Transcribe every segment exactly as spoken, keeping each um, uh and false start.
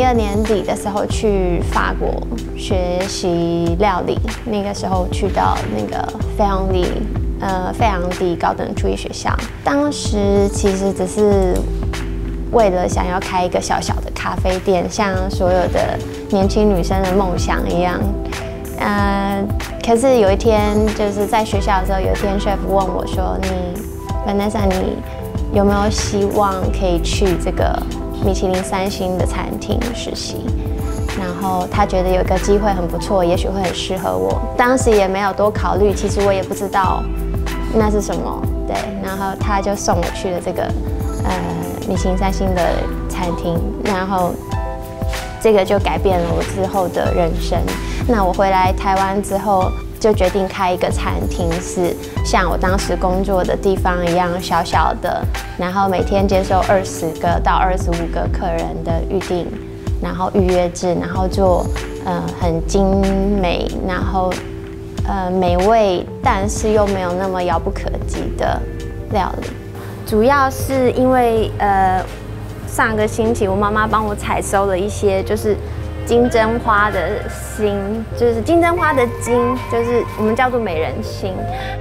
二年底的时候去法国学习料理，那个时候去到那个费昂利呃费昂蒂高等厨艺学校，当时其实只是为了想要开一个小小的咖啡店，像所有的年轻女生的梦想一样。呃，可是有一天就是在学校的时候，有一天 chef 问我说：“你 Vanessa， 你有没有希望可以去这个米其林三星的餐厅实习？”然后他觉得有一个机会很不错，也许会很适合我。当时也没有多考虑，其实我也不知道那是什么。对，然后他就送我去了这个呃米其林三星的餐厅，然后这个就改变了我之后的人生。那我回来台湾之后，就决定开一个餐厅，是像我当时工作的地方一样小小的，然后每天接受二十个到二十五个客人的预订，然后预约制，然后做呃很精美，然后呃美味，但是又没有那么遥不可及的料理。主要是因为呃上个星期我妈妈帮我采收了一些就是金针花的心，就是金针花的茎，就是我们叫做美人心。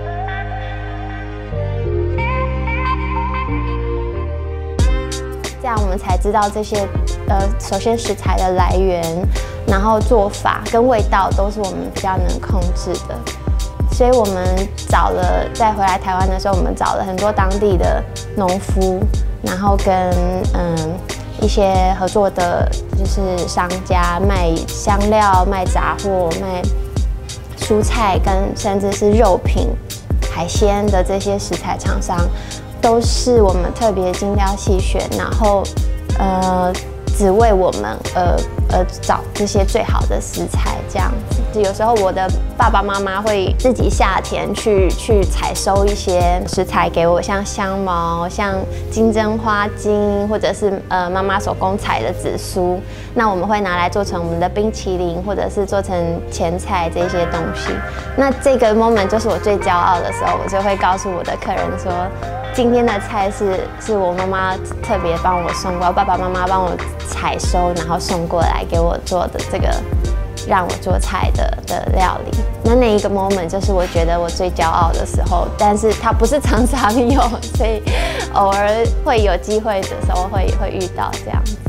这样我们才知道这些呃，首先食材的来源，然后做法跟味道都是我们比较能控制的。所以我们找了，在回来台湾的时候，我们找了很多当地的农夫，然后跟嗯。一些合作的，就是商家卖香料、卖杂货、卖蔬菜，跟甚至是肉品、海鲜的这些食材厂商，都是我们特别精挑细选，然后呃，只为我们而而找这些最好的食材，这样子。有时候我的爸爸妈妈会自己下田去去采收一些食材给我，像香茅、像金针花茎，或者是呃妈妈手工采的紫苏。那我们会拿来做成我们的冰淇淋，或者是做成前菜这些东西。那这个 moment 就是我最骄傲的时候，我就会告诉我的客人说，今天的菜是是我妈妈特别帮我送过，爸爸妈妈帮我采收，然后送过来给我做的这个。让我做菜的的料理，那那一个 moment 就是我觉得我最骄傲的时候，但是它不是常常有，所以偶尔会有机会的时候会会遇到这样子。